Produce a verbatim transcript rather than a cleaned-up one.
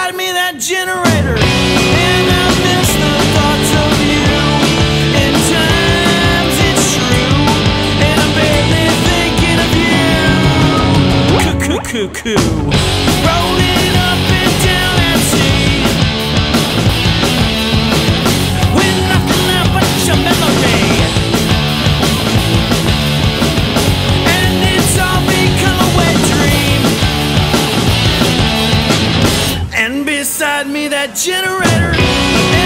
beside me that generator, and I miss the thoughts of you. In times it's true, and I'm barely thinking of you. Coo-coo-coo-coo, rolling up and down that sea, with nothing left but your memory. And it's all become a wet dream. And beside me that generator.